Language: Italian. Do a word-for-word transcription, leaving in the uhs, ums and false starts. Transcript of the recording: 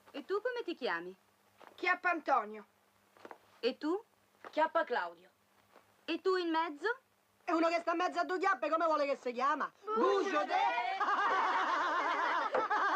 E tu come ti chiami? Chiappa Antonio. E tu? Chiappa Claudio. E tu in mezzo? E uno che sta in mezzo a due chiappe come vuole che si chiama? Bucio de...